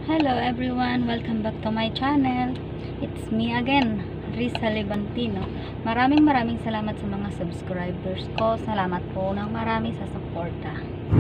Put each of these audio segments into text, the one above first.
Hello everyone, welcome back to my channel. It's me again, Rizza Levantino. Maraming salamat sa mga subscribers ko. Salamat po ng marami sa suporta.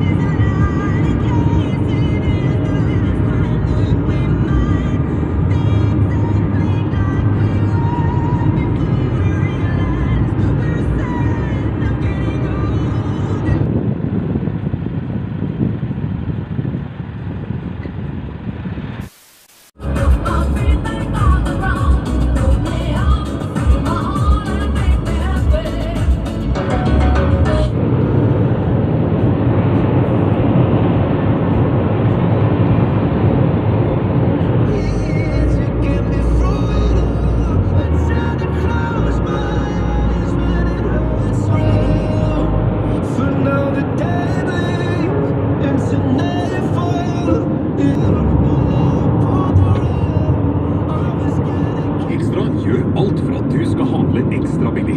Gjør alt for at du skal handle ekstra billig.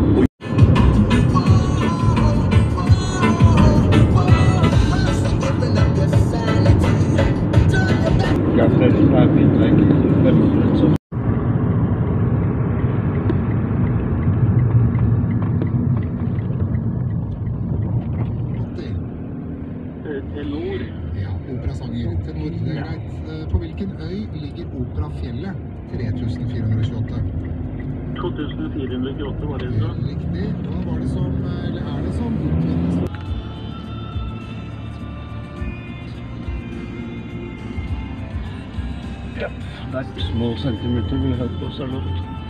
Tenor. Ja, operasanger. Tenor, det er greit. På hvilken øy ligger Operafjellet? 3428. 2428 var det så? Riktig. Hva var det som, eller er det som utvinnes? Ja, that small centimeter will help us a lot.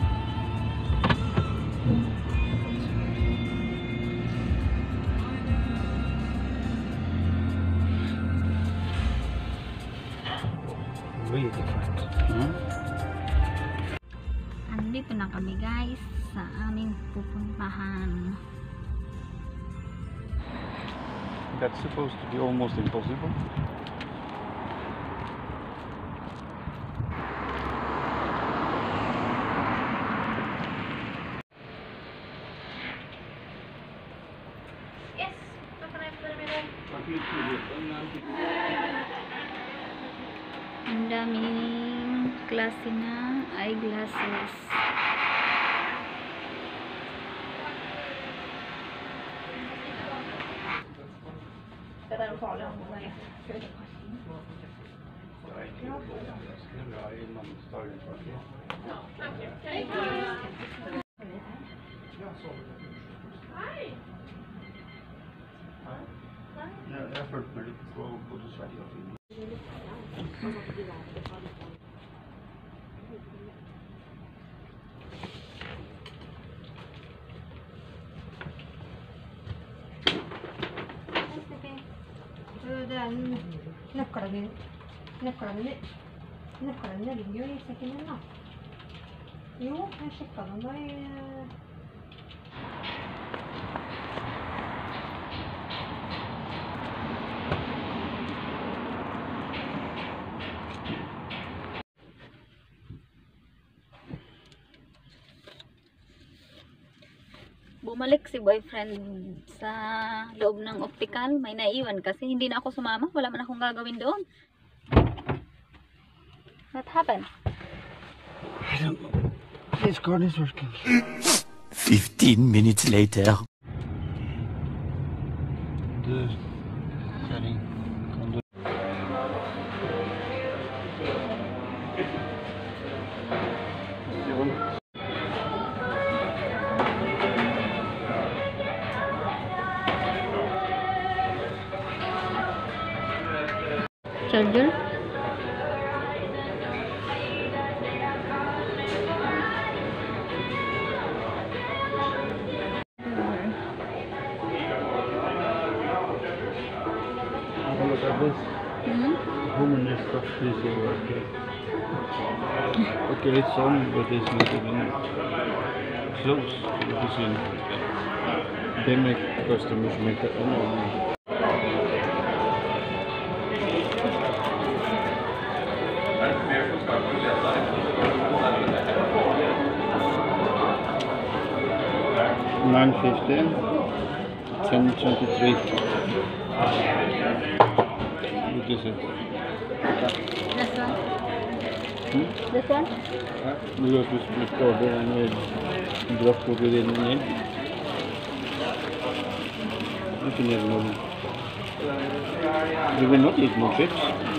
Really different. Andito na kami guys sa aming pupuntahan. That's supposed to be almost impossible. Yes, ang daming klase na eyeglasses. Ja, jag följt med lite på Sverige och Finland. Det er nøklene ligger jo i sekken min da. Jo, jeg sjekket dem da i... Bumalik si boyfriend sa loob ng optical. May naiwan kasi hindi na ako sumama. Wala man akong gagawin doon. What happened? I don't know. This card is working. 15 minutes later. The setting. Charger. Look at this. How many stuff is okay? Okay, it's on, but it's not even close. They make customers make it on. $9.15, $10.23. What is it? This one? Du har ikke spurt over den dratt oppi den ned. Ikke ned noen. Du vil not eat more chips.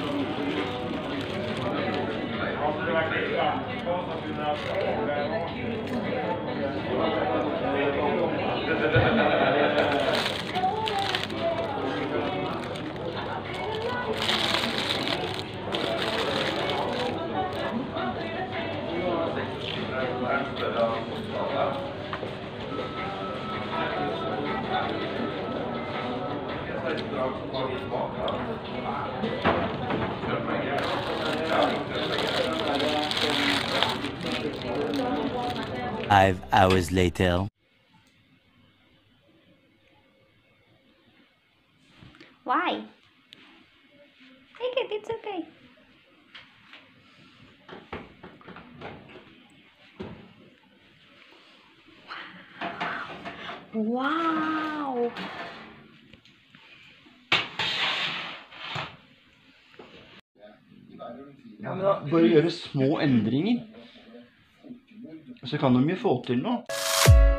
Five hours later. Why? Take it, it's okay. Wow! Ja, men da bare gjøre små endringer. Så kan de jo få til noe.